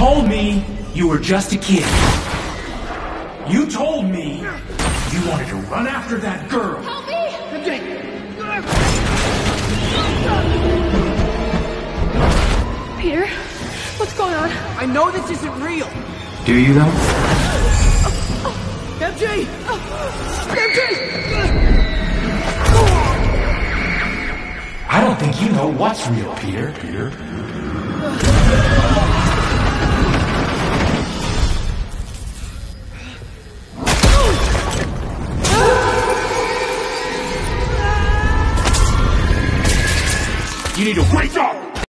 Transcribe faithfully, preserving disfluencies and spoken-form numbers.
told me you were just a kid. You told me you wanted to run after that girl. Help me! M J! Peter, what's going on? I know this isn't real. Do you though? M J! M J! I don't think you know what's real, Peter. Peter, Peter.